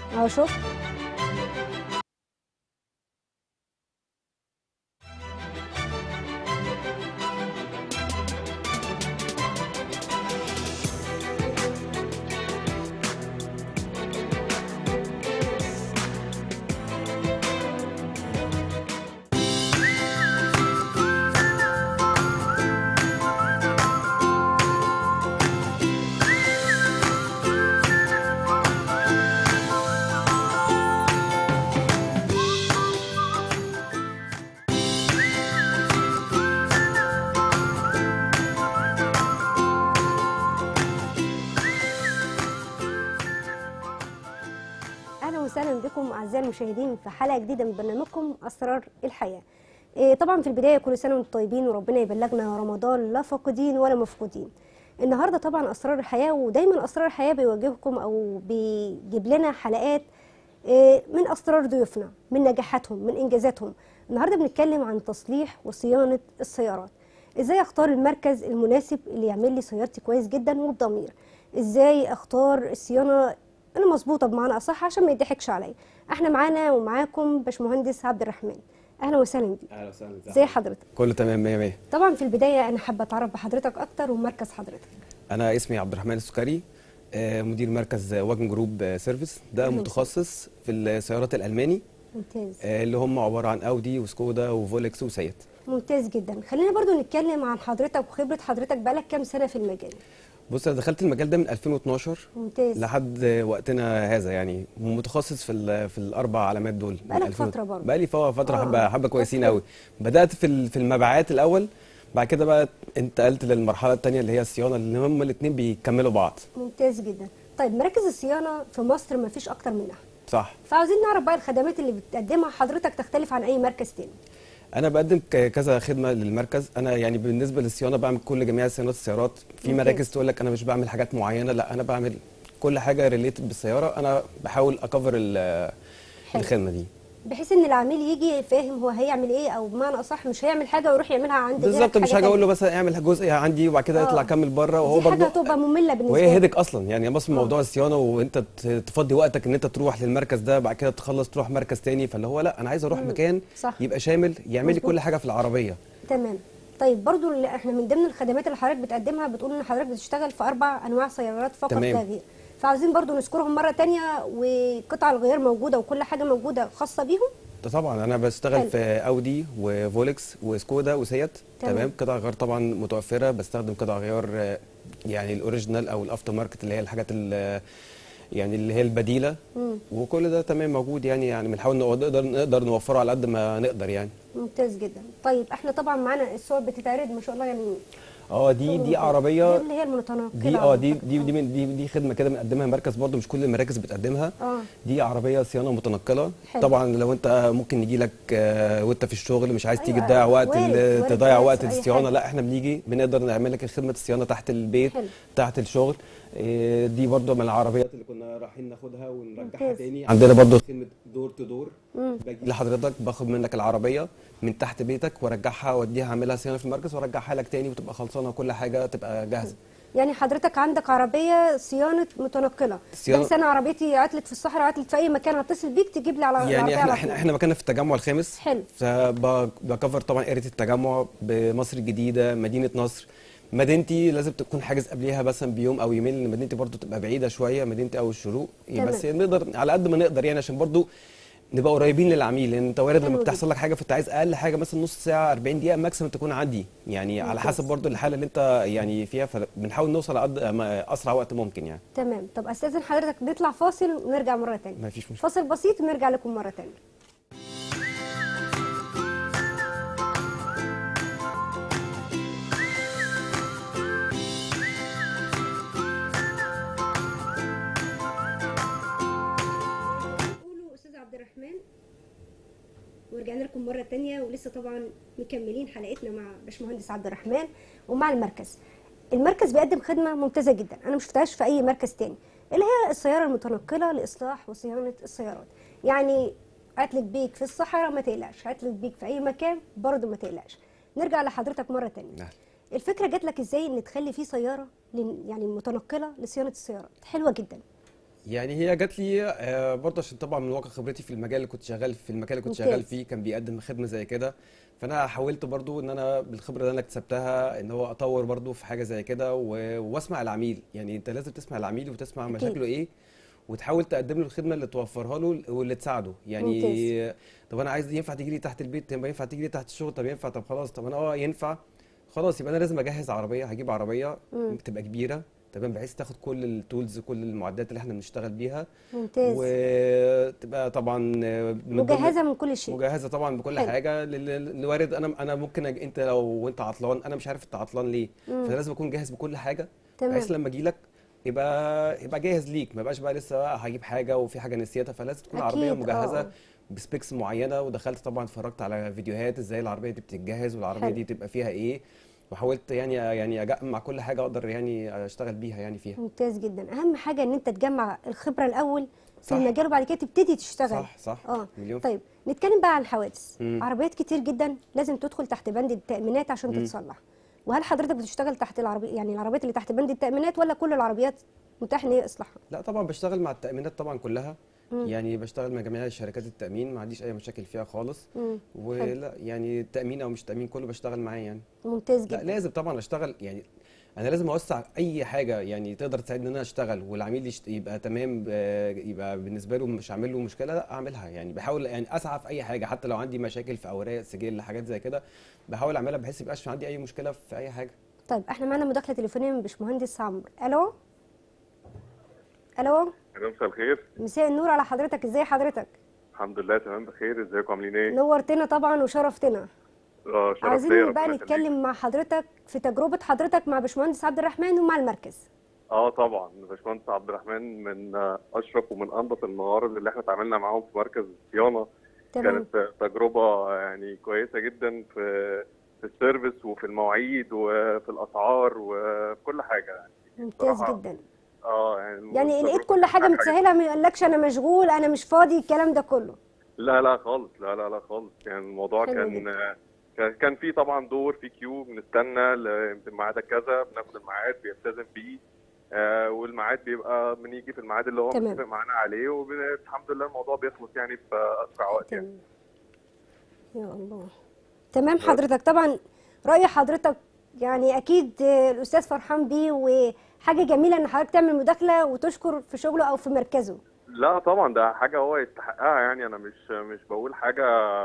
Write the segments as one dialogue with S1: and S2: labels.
S1: اهو شوف. اهلا وسهلا بكم اعزائي المشاهدين في حلقه جديده من برنامجكم اسرار الحياه. طبعا في البدايه كل سنه وانتم طيبين وربنا يبلغنا رمضان لا فاقدين ولا مفقودين. النهارده طبعا اسرار الحياه، ودايما اسرار الحياه بيواجهكم او بيجيب لنا حلقات من اسرار ضيوفنا، من نجاحاتهم، من انجازاتهم. النهارده بنتكلم عن تصليح وصيانه السيارات. ازاي اختار المركز المناسب اللي يعمل لي سيارتي كويس جدا وبضمير؟ ازاي اختار الصيانه انا مظبوطه بمعنى اصح عشان ما يضحكش عليا؟ احنا معانا ومعاكم باشمهندس عبد الرحمن. اهلا وسهلا بيك.
S2: اهلا وسهلا.
S1: ازي حضرتك؟
S2: كله تمام 100 100.
S1: طبعا في البدايه انا حابه اتعرف بحضرتك اكتر ومركز حضرتك.
S2: انا اسمي عبد الرحمن السكري، مدير مركز واجن جروب سيرفيس. ده متخصص في السيارات الالماني.
S1: ممتاز.
S2: اللي هم عباره عن اودي وسكودا وفولكس وسيات.
S1: ممتاز جدا. خلينا برضو نتكلم عن حضرتك وخبره حضرتك، بقالك كام سنه في المجال؟
S2: بص، انا دخلت المجال ده من 2012.
S1: ممتاز.
S2: لحد وقتنا هذا، يعني متخصص في الاربع علامات دول.
S1: بقالك فتره برضه.
S2: بقالي فتره حبه كويسين قوي. بدات في المبيعات الاول، بعد كده بقى انتقلت للمرحله الثانيه اللي هي الصيانه، اللي هم الاثنين بيكملوا بعض.
S1: ممتاز جدا. طيب مراكز الصيانه في مصر ما فيش اكتر منها،
S2: صح؟
S1: فعاوزين نعرف بقى الخدمات اللي بتقدمها حضرتك تختلف عن اي مركز تاني.
S2: انا بقدم كذا خدمه للمركز. انا يعني بالنسبه للصيانه بعمل كل جميع صيانات السيارات. في مراكز تقول لك انا مش بعمل حاجات معينه، لا انا بعمل كل حاجه ريليتد بالسياره. انا بحاول اكفر الخدمه دي،
S1: بحيث ان العميل يجي فاهم هو هيعمل ايه، او بمعنى اصح مش هيعمل حاجه ويروح يعملها عند
S2: بالظبط. مش حاجه اقول له بس اعمل جزء عندي وبعد كده يطلع كمل بره، وهو
S1: برضه
S2: برضه
S1: حاجه هتبقى ممله بالنسبه
S2: وهي
S1: له.
S2: هدك اصلا. يعني بص، موضوع الصيانه وانت تفضي وقتك ان انت تروح للمركز ده، بعد كده تخلص تروح مركز تاني، فاللي هو لا انا عايز اروح مكان
S1: صح.
S2: يبقى شامل، يعمل لي كل حاجه في العربيه.
S1: تمام. طيب برضو احنا من ضمن الخدمات اللي حضرتك بتقدمها بتقول ان حضرتك بتشتغل في 4 انواع سيارات فقط لا غير، فعاوزين برضو نذكرهم مره تانية، وقطع الغيار موجوده وكل حاجه موجوده خاصه بيهم.
S2: طبعا انا بشتغل في اودي وفولكس وسكودا وسيات. تمام. قطع غيار طبعا متوفره، بستخدم قطع غيار يعني الاوريجينال او الافتر ماركت، اللي هي الحاجات يعني اللي هي البديله. وكل ده تمام موجود. يعني بنحاول نقدر نوفره على قد ما نقدر يعني.
S1: ممتاز جدا. طيب احنا طبعا معانا الصور بتتعرض ما شاء الله يعني.
S2: دي عربيه،
S1: دي اللي هي المتنقله.
S2: دي خدمه كده بنقدمها مركز، برضو مش كل المراكز بتقدمها. دي عربيه صيانه متنقله. حلو. طبعا لو انت ممكن نجي لك وانت في الشغل مش عايز تيجي تضيع وقت، تضيع وقت الصيانه، لا احنا بنيجي بنقدر نعمل لك خدمه الصيانه تحت البيت. حلو. تحت الشغل. دي برضو من العربيات اللي كنا رايحين ناخدها ونرجعها تاني. عندنا برضو خدمه دور تو دور. باجي لحضرتك باخد منك العربيه من تحت بيتك وارجعها واوديها اعملها صيانه في المركز وارجعها لك تاني، وتبقى خلصانه وكل حاجه تبقى جاهزه.
S1: يعني حضرتك عندك عربيه صيانه متنقله، بس انا عربيتي عطلت في الصحراء، عطلت في اي مكان، هتصل بيك تجيب لي على
S2: يعني احنا مكاننا في التجمع الخامس.
S1: حلو.
S2: فبكفر طبعا اريا التجمع بمصر الجديده، مدينه نصر. مدينتي لازم تكون حاجز قبليها مثلا بيوم او يومين، لان مدينتي برضو تبقى بعيده شويه، مدينتي او الشروق. بس نقدر على قد ما نقدر يعني، عشان برضو نبقى قريبين للعميل. لان انت وارد لما بتحصل لك حاجه فانت عايز اقل حاجه مثلا نص ساعه 40 دقيقه ماكسيمم تكون عندي، يعني على حسب برضو الحاله اللي انت يعني فيها، فبنحاول نوصل على اسرع وقت ممكن يعني.
S1: تمام. طب استاذن حضرتك نطلع فاصل ونرجع مره ثانيه.
S2: مفيش مشكله.
S1: فاصل بسيط ونرجع لكم مره ثانيه. ورجعنا لكم مره تانية، ولسه طبعا مكملين حلقتنا مع باشمهندس عبد الرحمن ومع المركز. المركز بيقدم خدمه ممتازه جدا انا ما شفتهاش في اي مركز تاني، اللي هي السياره المتنقله لاصلاح وصيانه السيارات. يعني عطلت بيك في الصحراء ما تقلقش، عطلت بيك في اي مكان برضه ما تقلقش. نرجع لحضرتك مره تانية.
S2: نعم.
S1: الفكره جات لك ازاي ان تخلي في سياره يعني متنقله لصيانه السيارات؟ حلوه جدا.
S2: يعني هي جات لي برضه عشان طبعا من واقع خبرتي في المجال اللي كنت شغال
S1: ممتاز.
S2: فيه كان بيقدم خدمه زي كده. فانا حاولت برضه ان انا بالخبره اللي انا اكتسبتها ان هو اطور برضه في حاجه زي كده واسمع العميل. يعني انت لازم تسمع العميل وتسمع
S1: اكيد.
S2: مشاكله ايه، وتحاول تقدم له الخدمه اللي توفرها له واللي تساعده
S1: ممتاز.
S2: يعني. طب انا عايز ينفع تيجي لي تحت البيت؟ طب ينفع تيجي لي تحت الشغل؟ طب ينفع؟ طب خلاص، طب انا ينفع. خلاص يبقى انا لازم اجهز عربيه، هجيب عربيه
S1: مم.
S2: تبقى كبيره تمام، بحيث تاخد كل التولز، كل المعدات اللي احنا بنشتغل بيها،
S1: ممتاز.
S2: وتبقى طبعا من ضمن
S1: مجهزه من كل شيء.
S2: مجهزه طبعا بكل
S1: حلو.
S2: حاجه اللي وارد. انا ممكن انت لو انت عطلان انا مش عارف انت عطلان ليه،
S1: مم.
S2: فانا لازم اكون جاهز بكل حاجه، بحيث
S1: تمام.
S2: لما اجي لك يبقى جاهز ليك، ما يبقاش بقى لسه بقى هجيب حاجه وفي حاجه نسيتها. فلازم تكون العربيه
S1: اكيد.
S2: مجهزه
S1: اه.
S2: بسبيكس معينه. ودخلت طبعا اتفرجت على فيديوهات ازاي العربيه دي بتتجهز والعربيه
S1: حلو.
S2: دي تبقى فيها ايه، وحاولت يعني اجمع كل حاجه اقدر يعني اشتغل بيها يعني فيها.
S1: ممتاز جدا. اهم حاجه ان انت تجمع الخبره الاول في
S2: صح
S1: المجال وبعد كده تبتدي تشتغل.
S2: صح
S1: اه.
S2: مليون.
S1: طيب نتكلم بقى عن الحوادث.
S2: امم
S1: عربيات كتير جدا لازم تدخل تحت بند التأمينات عشان
S2: امم
S1: تتصلح. وهل حضرتك بتشتغل تحت العربية، يعني العربيات اللي تحت بند التأمينات، ولا كل العربيات متاح ان هي اصلاحها؟
S2: لا طبعا بشتغل مع التأمينات طبعا كلها.
S1: امم.
S2: يعني بشتغل مع جميع شركات التأمين، ما عنديش أي مشاكل فيها خالص.
S1: حلو.
S2: ولا يعني التأمين أو مش تأمين كله بشتغل معاه يعني.
S1: ممتاز
S2: لا
S1: جدا.
S2: لازم طبعا أشتغل يعني. أنا لازم أوسع أي حاجة يعني تقدر تساعدني إن أنا أشتغل والعميل يبقى تمام، يبقى بالنسبة له مش عامل له مشكلة، لا أعملها يعني. بحاول يعني أسعى في أي حاجة، حتى لو عندي مشاكل في أوراق سجل حاجات زي كده بحاول أعملها بحيث يبقاش عندي أي مشكلة في أي حاجة.
S1: طيب احنا معانا مداخلة تليفونية من باشمهندس عمرو. الو. الو.
S3: مساء الخير.
S1: مساء النور على حضرتك، ازاي حضرتك؟
S3: الحمد لله تمام بخير، ازيكم عاملين ايه؟
S1: نورتنا طبعا وشرفتنا.
S3: شرف ليا،
S1: عايزين بقى
S3: ربنا يخليك.
S1: نتكلم مع حضرتك في تجربة حضرتك مع باشمهندس عبد الرحمن ومع المركز.
S3: طبعا باشمهندس عبد الرحمن من اشرف ومن انظف المعارض اللي احنا اتعاملنا معاهم في مركز الصيانه.
S1: تمام.
S3: كانت تجربه يعني كويسه جدا في السيرفيس وفي المواعيد وفي الاسعار وفي كل حاجه يعني.
S1: ممتاز
S3: بصراحه
S1: جدا. يعني لقيت
S3: التجربه
S1: كل
S3: كانت
S1: حاجة
S3: حاجه
S1: متسهلة، ما يقولكش أنا مشغول أنا مش فاضي الكلام ده كله؟
S3: لا خالص، لا خالص. يعني الموضوع
S1: حلو جدا.
S3: كان في طبعا دور في كيو، بنستنى ميعادك كذا، بناخد الميعاد بيلتزم بيه. والميعاد بيبقى بنيجي في الميعاد اللي هو
S1: تمام.
S3: متفق معانا عليه، والحمد لله الموضوع بيخلص يعني في اسرع وقت يعني.
S1: تمام. يا الله. تمام حضرتك. طبعا رأي حضرتك يعني أكيد الأستاذ فرحان بيه، وحاجة جميلة إن حضرتك تعمل مداخلة وتشكر في شغله أو في مركزه.
S3: لا طبعا ده حاجه هو يستحقها يعني. انا مش بقول حاجه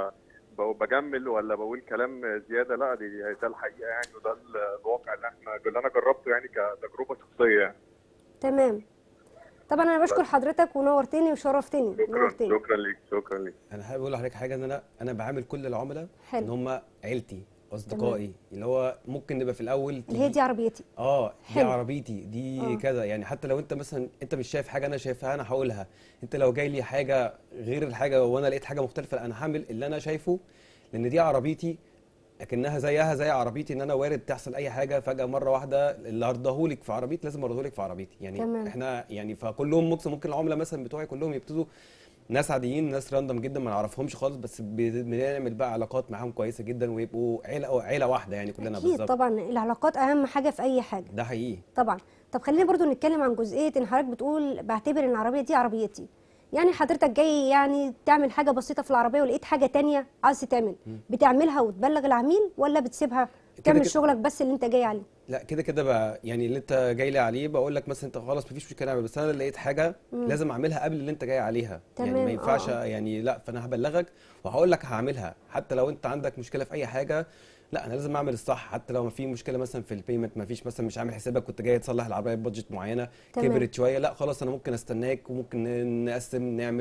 S3: بجمل ولا بقول كلام زياده، لا ده الحقيقه يعني، وده الواقع اللي انا جربته يعني كتجربه شخصيه يعني.
S1: تمام. طبعا انا بشكر حضرتك ونورتني وشرفتني.
S3: شكرا ليك.
S2: انا حابب اقول لحضرتك حاجه، ان انا بعامل كل العملاء ان
S1: حلو.
S2: هم عيلتي اصدقائي. اللي هو ممكن نبقى في الاول
S1: اللي هي دي عربيتي.
S2: دي
S1: حلو.
S2: عربيتي دي كذا يعني. حتى لو انت مثلا انت مش شايف حاجه انا شايفها انا هقولها. انت لو جاي لي حاجه غير الحاجه وانا لقيت حاجه مختلفه انا هعمل اللي انا شايفه، لان دي عربيتي اكنها زيها زي عربيتي. ان انا وارد تحصل اي حاجه فجاه مره واحده، اللي ارضاهولك في عربيتي لازم ارضاهولك في عربيتي يعني.
S1: تمام.
S2: احنا يعني فكلهم ممكن العملاء مثلا بتوعي كلهم يبتدوا ناس عاديين، ناس راندم جدا ما نعرفهمش خالص، بس بنعمل بقى علاقات معاهم كويسه جدا ويبقوا عيله واحده يعني كلنا
S1: اكيد
S2: بالظبط.
S1: طبعا العلاقات اهم حاجه في اي حاجه.
S2: ده حقيقي
S1: طبعا. طب خلينا برضو نتكلم عن جزئيه ان حضرتك بتقول بعتبر ان العربيه دي عربيتي. يعني حضرتك جاي يعني تعمل حاجه بسيطه في العربيه ولقيت حاجه تانية عايز تعمل، بتعملها وتبلغ العميل ولا بتسيبها تعمل شغلك بس اللي انت جاي عليه؟
S2: لا كده بقى يعني اللي انت جاي لي عليه بقول لك مثلا انت خلاص مفيش مشكله اعمل، بس انا لقيت حاجه لازم اعملها قبل اللي انت جاي عليها.
S1: تمام.
S2: يعني ما ينفعش يعني لا، فانا هبلغك وهقول لك هعملها. حتى لو انت عندك مشكله في اي حاجه، لا انا لازم اعمل الصح. حتى لو في مشكله مثلا في البيمنت، ما فيش مثلا مش عامل حسابك كنت جاي تصلح العربيه ببادجت معينه كبرت شويه، لا خلاص انا ممكن استناك وممكن نقسم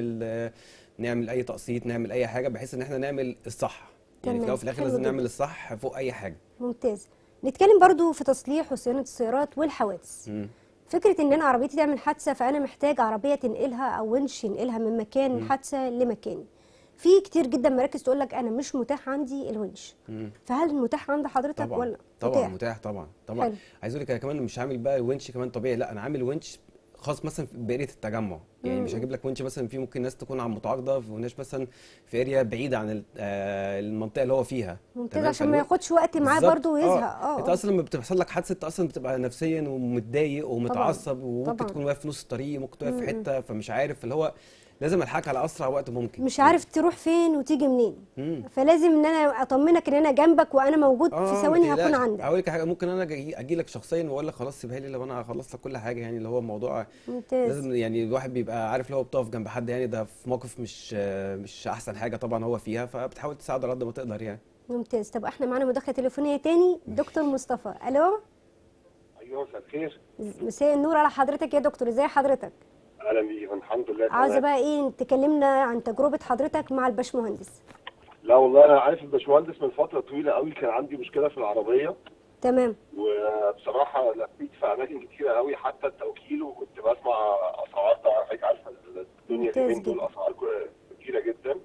S2: نعمل اي تقسيط، نعمل اي حاجه بحيث ان احنا نعمل الصح. يعني في الاول وفي الاخر لازم نعمل الصح فوق اي حاجه.
S1: ممتاز. نتكلم برضو في تصليح وصيانه السيارات والحوادث. فكره ان انا عربيتي تعمل حادثه فانا محتاج عربيه تنقلها او ونش ينقلها من مكان الحادثه لمكان. في كتير جدا مراكز تقول لك انا مش متاح عندي الونش. فهل متاح عند حضرتك
S2: طبعا
S1: ولا
S2: طبعا متاح طبعا.
S1: حلو.
S2: عايز اقول لك انا كمان مش عامل بقى ونش كمان طبيعي، لا انا عامل ونش خاص مثلا بقريه التجمع. يعني مش هجيب لك ونش مثلا في ممكن ناس تكون عن متعاقده وناس مثلا في اريا بعيده عن المنطقه اللي هو فيها.
S1: ممتاز، عشان ما ياخدش وقت معاه برضه ويزهق.
S2: انت اصلا لما بتحصل لك حادثه انت اصلا بتبقى نفسيا ومتضايق ومتعصب، وممكن تكون واقف في نص الطريق، ممكن تكون واقف في حته فمش عارف، اللي هو لازم الحقك على اسرع وقت ممكن،
S1: مش عارف تروح فين وتيجي منين. فلازم ان انا اطمنك ان انا جنبك وانا موجود في ثواني هكون عندك.
S2: اقول لك حاجه، ممكن انا اجي لك شخصيا واقول لك خلاص سيبها لي لو انا هخلص لك كل حاجه، يعني اللي هو الموضوع
S1: ممتاز.
S2: لازم يعني الواحد بيبقى عارف لو بتقف جنب حد يعني ده في موقف مش احسن حاجه طبعا هو فيها، فبتحاول تساعده على قد ما تقدر يعني.
S1: ممتاز. طب احنا معانا مداخله تليفونيه تاني، دكتور مصطفى. الو.
S4: ايوه مساء الخير.
S1: مساء النور على حضرتك يا دكتور، ازي حضرتك؟
S4: اهلا بيك. الحمد لله.
S1: عاوزه بقى ايه تكلمنا عن تجربه حضرتك مع الباشمهندس.
S4: لا والله انا عارف الباشمهندس من فتره طويله قوي، كان عندي مشكله في العربيه.
S1: تمام.
S4: وبصراحه لفيت في اماكن كتيره قوي حتى التوكيل، وكنت بسمع اسعار، طبعا حضرتك عارفه الدنيا اليومين دول اسعار كتيره جدا.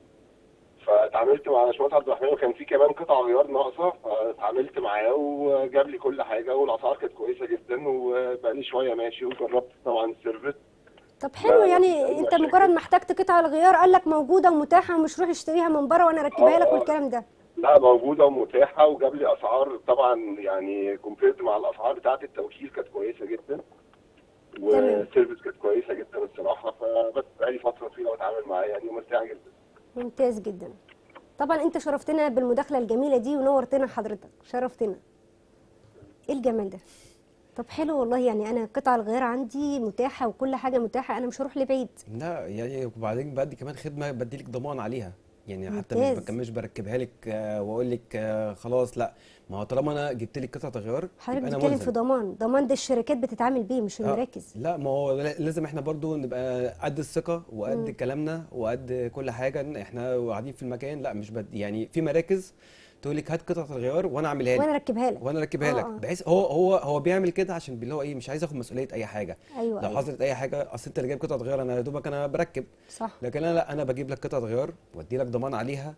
S4: فاتعاملت مع باشمهندس عبد الرحمن، وكان في كمان قطع غيار ناقصه، فاتعاملت معاه وجاب لي كل حاجه، والاسعار كانت كويسه جدا، وبقى لي شويه ماشي، وجربت طبعا السيرفيس.
S1: طب حلو، يعني انت مجرد ما احتجت قطع الغيار قال لك موجوده ومتاحه ومش روح اشتريها من بره وانا اركبها لك والكلام ده.
S4: لا موجوده ومتاحه، وجاب لي اسعار طبعا يعني كومبيرد مع الاسعار بتاعه التوكيل كانت كويسه جدا، والسيرفيس كانت كويسه جدا الصراحه. فبس بقالي فتره طويله بتعامل معاه يعني، ومرتاح جدا.
S1: ممتاز جدا. طبعا انت شرفتنا بالمداخله الجميله دي ونورتنا حضرتك، شرفتنا. ايه الجمال ده؟ طب حلو والله، يعني انا قطع الغيار عندي متاحه وكل حاجه متاحه، انا مش هروح لبعيد.
S2: لا يعني وبعدين بدي كمان خدمه، بدي لك ضمان عليها، يعني حتى مش بركبها لك واقول لك خلاص، لا، ما هو طالما انا جبت لك قطعه غيار
S1: حضرتك بتتكلم في ضمان ده الشركات بتتعامل بيه مش المراكز.
S2: لا ما هو لازم احنا برضو نبقى قد الثقه وقد كلامنا وقد كل حاجه، احنا قاعدين في المكان، لا مش يعني في مراكز تقول لك هات قطعه الغيار وانا اعملها لك
S1: وانا اركبها
S2: لك بحيث هو بيعمل كده عشان اللي هو ايه، مش عايز ياخد مسؤوليه اي حاجه.
S1: أيوة
S2: لو حصلت اي حاجه، اصل انت اللي جايب قطعه غيار، انا يا دوبك انا بركب.
S1: صح.
S2: لكن انا لا، انا بجيب لك قطعه غيار وادي لك ضمان عليها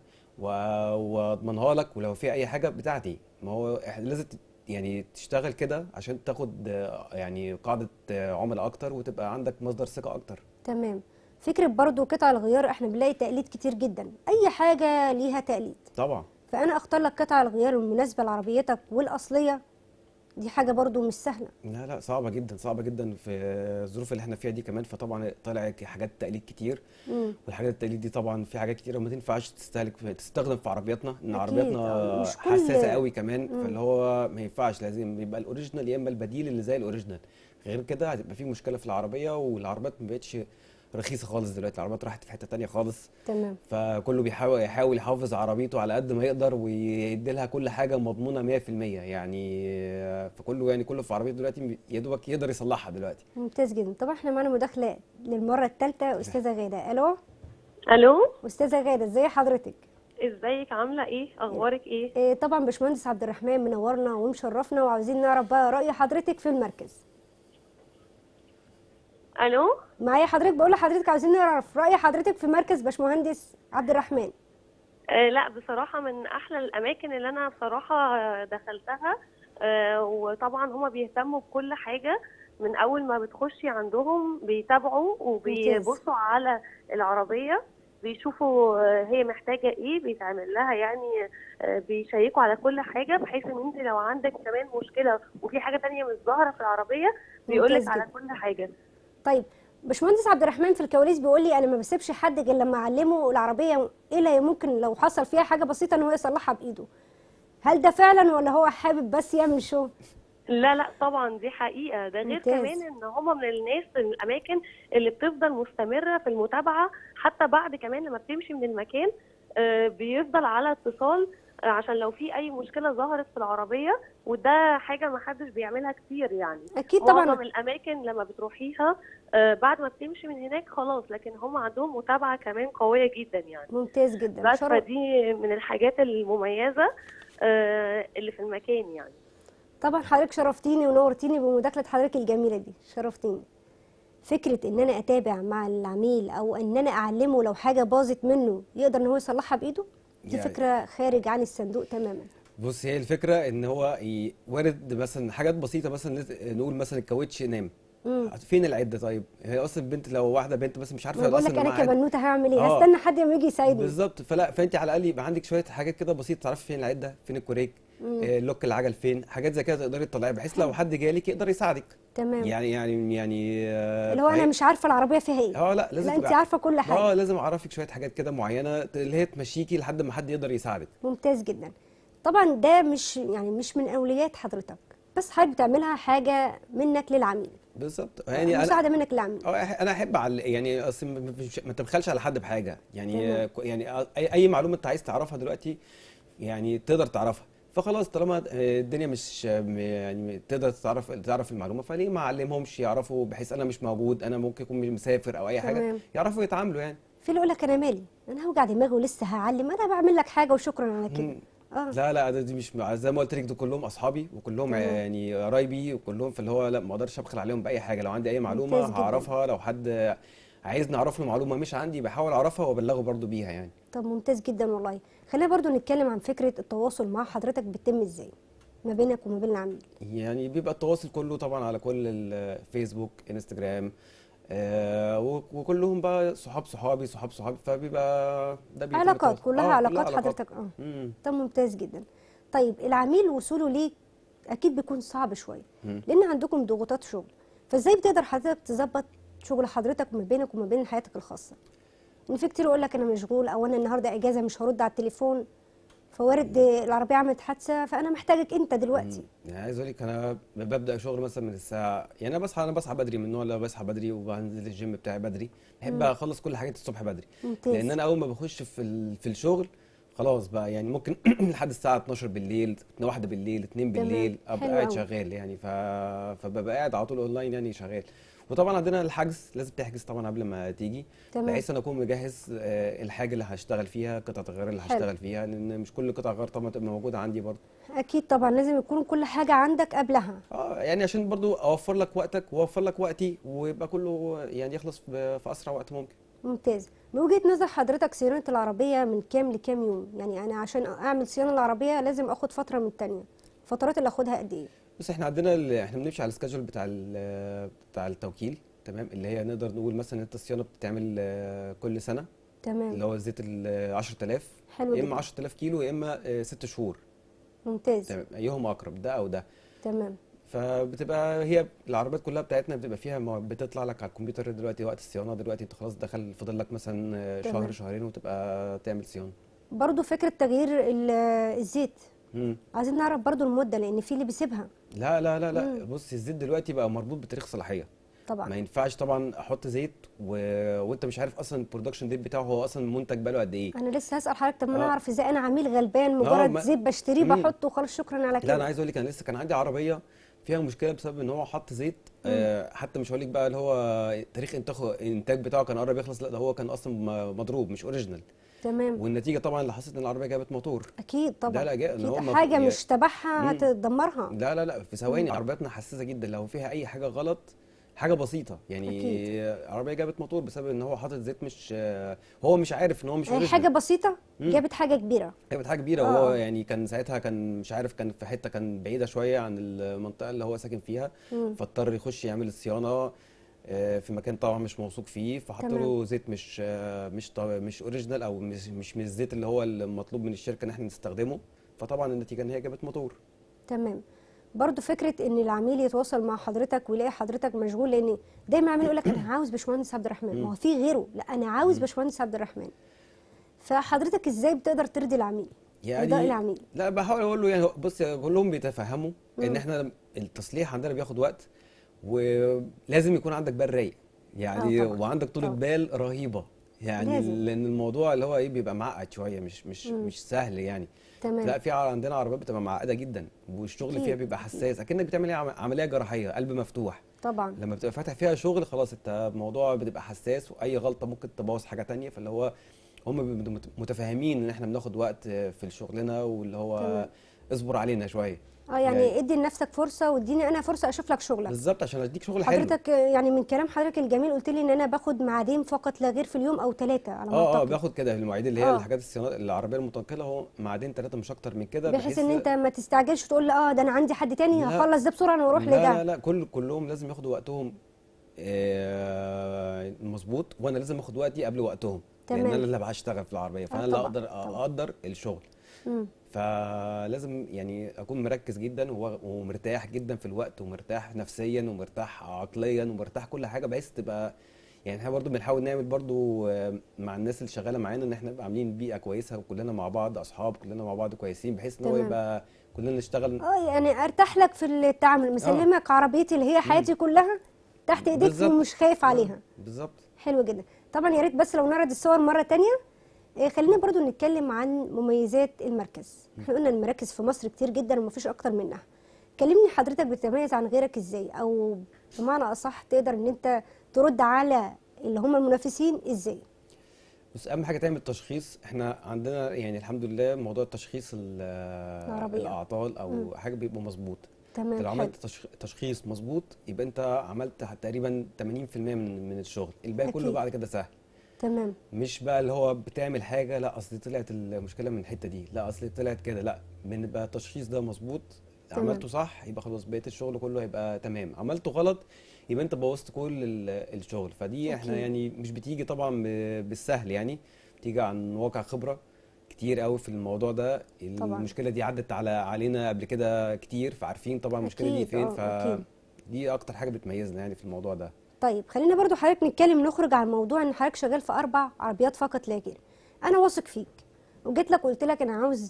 S2: واضمنها لك، ولو في اي حاجه بتاعتي. ما هو لازم يعني تشتغل كده عشان تاخد يعني قاعده عملاء اكتر، وتبقى عندك مصدر ثقه اكتر.
S1: تمام. فكره برضو قطع الغيار احنا بنلاقي تقليد كتير جدا، اي حاجه ليها تقليد
S2: طبعا.
S1: فانا اختار لك قطع الغيار المناسبه لعربيتك والاصليه، دي حاجه برضو مش سهله.
S2: لا صعبه جدا، صعبه جدا في الظروف اللي احنا فيها دي كمان. فطبعا طالع حاجات تقليد كتير، والحاجات التقليد دي طبعا في حاجات كتيره ما تنفعش تستخدم في عربياتنا، ان عربياتنا حساسه قوي كمان. فاللي هو ما ينفعش، لازم يبقى الاوريجينال يا اما البديل اللي زي الاوريجينال، غير كده هتبقى في مشكله في العربيه. والعربيات ما بقتش رخيصه خالص دلوقتي، العربيات راحت في حته تانية خالص.
S1: تمام.
S2: فكله بيحاول يحافظ عربيته على قد ما يقدر، ويدي لها كل حاجه مضمونه 100% يعني. فكله في عربيته دلوقتي يا دوبك يقدر يصلحها دلوقتي.
S1: ممتاز جدا. طبعا احنا معانا مداخله للمره الثالثه، استاذه غاده.
S5: الو
S1: استاذه غاده، ازي حضرتك؟
S5: ازيك، عامله ايه، اخبارك ايه؟
S1: طبعا باشمهندس عبد الرحمن منورنا ومشرفنا، وعاوزين نعرف بقى راي حضرتك في المركز.
S5: الو
S1: معايا حضرتك، بقول لحضرتك عاوزين نعرف راي حضرتك في مركز باشمهندس عبد الرحمن.
S5: لا بصراحه من احلى الاماكن اللي انا بصراحه دخلتها. وطبعا هما بيهتموا بكل حاجه، من اول ما بتخشي عندهم بيتابعوا وبيبصوا على العربيه، بيشوفوا هي محتاجه ايه، بيتعمل لها يعني بيشيكوا على كل حاجه، بحيث ان انت لو عندك كمان مشكله وفي حاجه ثانيه مش ظاهره في العربيه بيقولك على كل حاجه.
S1: طيب باشمهندس عبد الرحمن في الكواليس بيقول لي انا ما بسيبش حد غير لما اعلمه العربيه ايه اللي ممكن لو حصل فيها حاجه بسيطه ان هو يصلحها بايده. هل ده فعلا ولا هو حابب بس يعمل شو؟
S5: لا طبعا دي حقيقه، ده غير كمان ان هم من الناس من الاماكن اللي بتفضل مستمره في المتابعه حتى بعد كمان لما بتمشي من المكان. بيفضل على اتصال عشان لو في اي مشكله ظهرت في العربيه، وده حاجه ما حدش بيعملها كتير يعني.
S1: اكيد طبعا.
S5: معظم الاماكن لما بتروحيها بعد ما بتمشي من هناك خلاص، لكن هم عندهم متابعه كمان قويه جدا يعني.
S1: ممتاز جدا.
S5: بس فدي من الحاجات المميزه اللي في المكان يعني.
S1: طبعا حضرتك شرفتيني ونورتيني بمداخله حضرتك الجميله دي، شرفتيني. فكره ان انا اتابع مع العميل او ان انا اعلمه لو حاجه باظت منه يقدر ان هو يصلحها بايده، دي يعني فكره خارج عن الصندوق تماما.
S2: بص، هي الفكره ان هو وارد مثلا حاجات بسيطه، مثلا نقول مثلا الكاوتش نام، فين العده؟ طيب هي اصلا البنت لو واحده بنت بس مش عارفه
S1: بقول لك
S2: اصلا
S1: انا
S2: معاها
S1: كبنوته هعمل ايه؟ هستنى حد يجي يساعدني.
S2: بالظبط. فانت على الاقل يبقى عندك شويه حاجات كده بسيطه تعرفي فين العده، فين الكوريك، لوك العجل فين، حاجات زي كده تقدري تطلعيها بحيث لو حد جالك يقدر يساعدك.
S1: تمام.
S2: يعني
S1: اللي هو انا مش عارفه العربيه فيها ايه.
S2: لا لازم
S1: لا انت عارفه كل حاجه.
S2: لازم اعرفك شويه حاجات كده معينه اللي هي تمشيكي لحد ما حد يقدر يساعدك.
S1: ممتاز جدا. طبعا ده مش من اولويات حضرتك، بس حضرتك بتعملها حاجه منك للعميل.
S2: بالظبط.
S1: يعني مساعده منك للعميل.
S2: انا احب يعني اصل ما تبخلش على حد بحاجه يعني. يعني اي معلومه انت عايز تعرفها دلوقتي يعني تقدر تعرفها، فخلاص طالما الدنيا مش يعني تقدر تعرف المعلومه، فليه ما اعلمهمش يعرفوا بحيث انا مش موجود، انا ممكن اكون مسافر او اي حاجه يعرفوا يتعاملوا يعني.
S1: في اللي يقول لك انا مالي، انا هوجع دماغي ولسه هعلم، انا بعمل لك حاجه وشكرا على كده.
S2: لا دي مش زي ما قلت لك، دول كلهم اصحابي وكلهم يعني قرايبي وكلهم، فاللي هو لا ما اقدرش ابخل عليهم باي حاجه. لو عندي اي معلومه هعرفها، لو حد عايزني اعرف له معلومه مش عندي بحاول اعرفها وابلغه برضو بيها يعني.
S1: طب ممتاز جدا والله. خلينا برضو نتكلم عن فكره التواصل مع حضرتك بيتم ازاي ما بينك وما بين العميل.
S2: يعني بيبقى التواصل كله طبعا على كل الفيسبوك، انستجرام، وكلهم بقى صحابي، فبيبقى ده
S1: علاقات كلها علاقات حضرتك. طب ممتاز جدا. طيب العميل وصوله ليك اكيد بيكون صعب شويه لان عندكم ضغوطات شغل، فازاي بتقدر حضرتك تظبط شغل حضرتك ما بينك وما بين حياتك الخاصه؟ ان في كتير يقول لك انا مشغول، او انا النهارده اجازه مش هرد على التليفون، فوارد العربيه عملت حادثه فانا محتاجك انت دلوقتي.
S2: يعني عايز اقول لك انا ببدا شغل مثلا من الساعه، يعني انا بصحى بدري، من النوع اللي بصحى بدري وبنزل الجيم بتاعي بدري، بحب اخلص كل حاجات الصبح بدري.
S1: ممتاز.
S2: لان انا اول ما بخش في الشغل خلاص بقى يعني ممكن لحد الساعه 12 بالليل، 1 بالليل، 2 بالليل ابقى قاعد شغال يعني. فببقى قاعد على طول اونلاين يعني شغال. وطبعا عندنا الحجز لازم تحجز طبعا قبل ما تيجي، بحيث انا اكون مجهز الحاجه اللي هشتغل فيها، قطعه الغيار اللي هشتغل فيها، لان مش كل قطعه غيار طبعا تبقى موجوده عندي برضه.
S1: اكيد طبعا لازم يكون كل حاجه عندك قبلها.
S2: يعني عشان برضه اوفر لك وقتك واوفر لك وقتي ويبقى كله يعني يخلص في اسرع وقت ممكن.
S1: ممتاز. من وجهه نظر حضرتك صيانه العربيه من كام لكام يوم؟ يعني انا عشان اعمل صيانه العربيه لازم اخد فتره من الثانيه، الفترات اللي اخدها قد ايه؟
S2: بس احنا احنا بنمشي على السكادجول بتاع التوكيل، تمام، اللي هي نقدر نقول مثلا انت الصيانه بتتعمل كل سنه،
S1: تمام،
S2: اللي هو الزيت 10,000،
S1: حلو،
S2: يا اما 10,000 كيلو يا اما 6 شهور.
S1: ممتاز،
S2: تمام، ايهم اقرب ده او ده.
S1: تمام.
S2: فبتبقى هي العربيات كلها بتاعتنا بتبقى فيها بتطلع لك على الكمبيوتر دلوقتي وقت الصيانه، دلوقتي انت خلاص دخل فاضل لك مثلا شهر شهرين وتبقى تعمل صيانه. برضو
S1: فكره تغيير الزيت، عايزين نعرف برضو المده، لان في اللي بيسيبها.
S2: لا بص، الزيت دلوقتي بقى مربوط بتاريخ صلاحيه
S1: طبعا.
S2: ما ينفعش طبعا احط زيت وانت مش عارف اصلا البرودكشن ديت بتاعه هو اصلا منتج بقاله قد ايه.
S1: انا لسه هسال حضرتك، طب ما انا اعرف ازاي؟ انا عميل غلبان مجرد زيت بشتريه بحطه وخلاص شكرا على كده.
S2: لا انا عايز اقول لك انا لسه كان عندي عربيه فيها مشكله بسبب ان هو حط زيت حتى مش هقول لك بقى اللي هو تاريخ الانتاج بتاعه كان قرب يخلص، لا ده هو كان اصلا مضروب مش اوريجينال.
S1: تمام.
S2: والنتيجه طبعا اللي حصلت ان العربيه جابت موتور.
S1: اكيد طبعا.
S2: لا
S1: ان هو حاجه مش تبعها هتدمرها.
S2: لا في ثواني. عربياتنا حساسه جدا، لو فيها اي حاجه غلط حاجه بسيطه يعني أكيد. عربيه جابت موتور بسبب ان هو حاطط زيت مش هو مش عارف ان هو مش اوريجينال.
S1: حاجه بسيطه جابت حاجه كبيره.
S2: وهو يعني كان ساعتها كان مش عارف، كان في حته كان بعيده شويه عن المنطقه اللي هو ساكن فيها، فاضطر يخش يعمل الصيانه في مكان طبعا مش موثوق فيه، فحط له زيت مش اوريجينال او مش من الزيت اللي هو المطلوب من الشركه ان احنا نستخدمه، فطبعا النتيجه ان هي جابت موتور.
S1: تمام. برضو فكره ان العميل يتواصل مع حضرتك ويلاقي حضرتك مشغول، لان دايما عميل يقول لك انا عاوز باشمهندس عبد الرحمن، ما هو في غيره، لا انا عاوز باشمهندس عبد الرحمن. فحضرتك ازاي بتقدر ترضي العميل؟
S2: يعني العميل لا بحاول اقول له يعني بص كلهم بيتفهموا ان احنا التصليح عندنا بياخد وقت، ولازم يكون عندك بال رايق يعني وعندك طولة بال رهيبه يعني لازم. لان الموضوع اللي هو بيبقى معقد شويه، مش سهل يعني. تمام. لا في عندنا عربيات بتبقى معقده جدا والشغل فيها بيبقى حساس، اكنك بتعمل عمليه جراحيه، قلب مفتوح
S1: طبعا.
S2: لما بتبقى فاتح فيها شغل خلاص انت الموضوع بتبقى حساس، واي غلطه ممكن تبوظ حاجه ثانيه، فاللي هو هم متفاهمين ان احنا بناخد وقت في شغلنا، واللي هو تمام. اصبر علينا شويه
S1: يعني ادي لنفسك فرصه واديني انا فرصه اشوف لك شغلك.
S2: بالظبط، عشان اديك شغل حلو.
S1: حضرتك يعني من كلام حضرتك الجميل قلت لي ان انا باخد معادين فقط لا غير في اليوم او 3 على ما اعتقد.
S2: باخد كده في المواعيد اللي هي الحاجات الصيانه العربيه المتنقله، هو معادين 3 مش اكتر من كده،
S1: بحيث ان انت ما تستعجلش تقول ده انا عندي حد تاني هخلص ده بسرعه واروح لده.
S2: لا كلهم لازم ياخدوا وقتهم مظبوط، وانا لازم اخد وقتي قبل وقتهم، لان انا اللي هشتغل في العربيه، فانا اللي اقدر الشغل. فلازم يعني اكون مركز جدا ومرتاح جدا في الوقت، ومرتاح نفسيا ومرتاح عقليا ومرتاح كل حاجه، بحيث تبقى يعني احنا برضو بنحاول نعمل برضو مع الناس اللي شغاله معانا ان احنا نبقى عاملين بيئه كويسه، وكلنا مع بعض اصحاب، كلنا مع بعض كويسين، بحيث ان هو يبقى كلنا نشتغل.
S1: يعني ارتاح لك في التعامل، مسلمك عربيتي اللي هي حياتي كلها تحت ايديك ومش خايف عليها.
S2: بالظبط.
S1: حلو جدا. طبعا يا ريت بس لو نعرض الصور مره تانية. خلينا برضو نتكلم عن مميزات المركز. احنا قلنا المراكز في مصر كتير جدا ومفيش اكتر منها. كلمني حضرتك بتتميز عن غيرك ازاي، او بمعنى اصح تقدر ان انت ترد على اللي هم المنافسين ازاي؟
S2: بس اهم حاجه تعمل تشخيص. احنا عندنا يعني الحمد لله موضوع التشخيص الاعطال او حاجه بيبقى مظبوط.
S1: تمام.
S2: لو عملت تشخيص مظبوط يبقى انت عملت تقريبا 80% من الشغل، الباقي كله بعد كده سهل.
S1: تمام.
S2: مش بقى اللي هو بتعمل حاجه لا اصل طلعت المشكله من الحته دي، لا اصل طلعت كده، لا بقى التشخيص ده مظبوط، عملته صح يبقى خلاص بقيه الشغل كله هيبقى تمام، عملته غلط يبقى انت بوظت كل الشغل. فدي احنا يعني مش بتيجي طبعا بالسهل، يعني بتيجي عن واقع خبره كتير قوي في الموضوع ده.
S1: طبعا.
S2: المشكله دي عدت علينا قبل كده كتير، فعارفين طبعا المشكله دي فين. فدي اكتر حاجه بتميزنا يعني في الموضوع ده.
S1: طيب خلينا برضو حضرتك نخرج عن موضوع ان حضرتك شغال في 4 عربيات فقط لا غير. انا واثق فيك وجيت لك قلت لك انا عاوز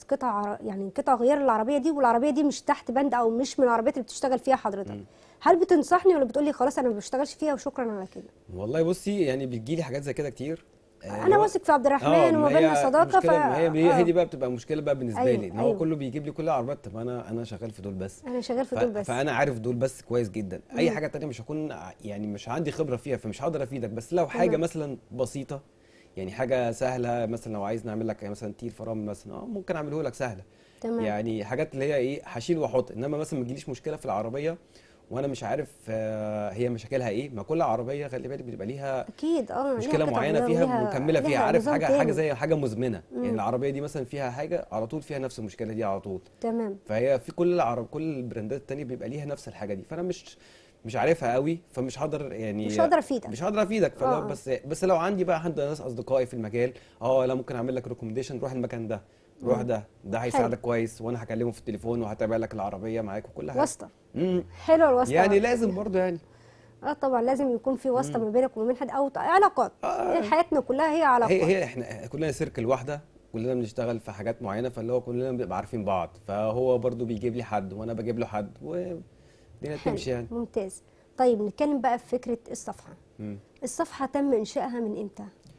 S1: قطع غيار العربيه دي، والعربيه دي مش تحت بند او مش من العربيات اللي بتشتغل فيها حضرتك. هل بتنصحني ولا بتقول لي خلاص انا ما بشتغلش فيها وشكرا على كده؟
S2: والله بصي يعني بتجيلي حاجات زي كده كتير.
S1: انا واثق في عبد الرحمن وما بيننا صداقه.
S2: هي دي بقى بتبقى مشكله بقى بالنسبه لي ان هو كله بيجيب لي كل العربيات. طب انا شغال في دول بس، فانا عارف دول بس كويس جدا. اي حاجه تانية مش هكون يعني مش عندي خبره فيها، فمش هقدر افيدك. بس لو حاجه مثلا بسيطه، يعني حاجه سهله، مثلا لو عايز نعمل لك مثلا تير فرامل مثلا ممكن اعمله لك سهله.
S1: تمام.
S2: يعني حاجات اللي هي ايه هشيل واحط. انما مثلا ما تجيليش مشكله في العربيه وانا مش عارف هي مشاكلها ايه. ما كل عربيه خلي بالك بيبقى ليها
S1: اكيد
S2: مشكله معينه فيها مكمله فيها، عارف حاجه زي حاجه مزمنه. يعني العربيه دي مثلا فيها حاجه على طول فيها نفس المشكله دي على طول.
S1: تمام.
S2: فهي في كل البراندات الثانيه بيبقى ليها نفس الحاجه دي، فانا مش عارفها قوي، فمش هقدر يعني
S1: مش هقدر افيدك.
S2: بس لو عندي ناس اصدقائي في المجال لا ممكن اعمل لك ريكومنديشن، روح المكان ده، روح ده هيساعدك كويس، وانا هكلمه في التليفون وهتابع لك العربيه معاك وكل حاجه.
S1: واسطه. حلوه الواسطه
S2: يعني لازم برضو يعني
S1: طبعا لازم يكون في واسطه ما بينك وما بين حد او علاقات. حياتنا كلها هي علاقات.
S2: هي احنا كلنا سيركل واحده، كلنا بنشتغل في حاجات معينه، فاللي هو كلنا بنبقى عارفين بعض، فهو برضو بيجيب لي حد وانا بجيب له حد والدنيا تمشي يعني.
S1: ممتاز. طيب نتكلم بقى في فكره الصفحه. الصفحه تم انشائها من امتى؟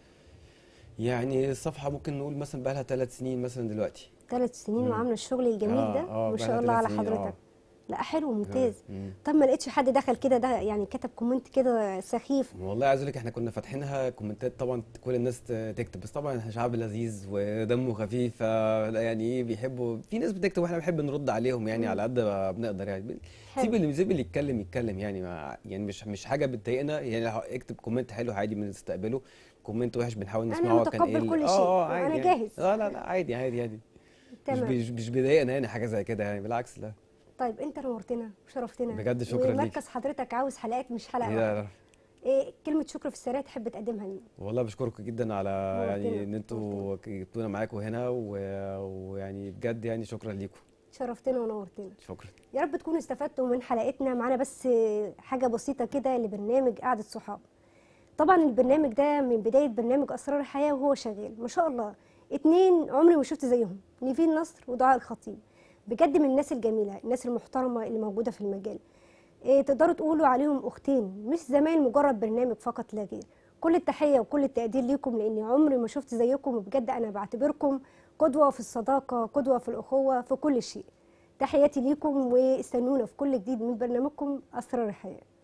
S2: يعني الصفحه ممكن نقول مثلا بقى لها 3 سنين مثلا دلوقتي.
S1: 3 سنين وعامله الشغل الجميل ده ما شاء الله على حضرتك. لا حلو ممتاز. طب ما لقيتش حد دخل كده ده يعني كتب كومنت كده سخيف؟
S2: والله عايز اقول لك احنا كنا فاتحينها كومنتات طبعا كل الناس تكتب، بس طبعا احنا شعب لذيذ ودمه خفيف، يعني ايه بيحبوا، في ناس بتكتب واحنا بنحب نرد عليهم يعني على قد ما بنقدر يعني. سيب اللي يتكلم يعني يعني مش حاجه بتضايقنا يعني. اكتب كومنت حلو عادي بنستقبله، كومنت وحش بنحاول نسمعه.
S1: كان ايه كل شيء.
S2: عادي
S1: انا جاهز.
S2: لا عادي مش بيضايقنا يعني حاجه زي كده يعني، بالعكس. لا
S1: طيب انت نورتنا وشرفتنا
S2: بجد، شكرا ليك.
S1: ومركز حضرتك عاوز حلقات مش حلقه واحده. ايه كلمه شكر في السريع تحب تقدمها لنا؟
S2: والله بشكركم جدا على يعني ان انتوا جبتونا معاكم هنا ويعني بجد يعني شكرا ليكم.
S1: شرفتنا ونورتنا.
S2: شكرا.
S1: يا رب تكونوا استفدتوا من حلقتنا. معانا بس حاجه بسيطه كده لبرنامج قعده صحاب. طبعا البرنامج ده من بدايه برنامج اسرار الحياه وهو شغال ما شاء الله. 2 عمري ما شفت زيهم، نيفين نصر ودعاء الخطيب. بجد من الناس الجميله، الناس المحترمه اللي موجوده في المجال. تقدروا تقولوا عليهم اختين، مش زمان مجرد برنامج فقط لا غير. كل التحيه وكل التقدير ليكم لاني عمري ما شفت زيكم، وبجد انا بعتبركم قدوه في الصداقه، قدوه في الاخوه، في كل شيء. تحياتي ليكم واستنونا في كل جديد من برنامجكم اسرار الحياه.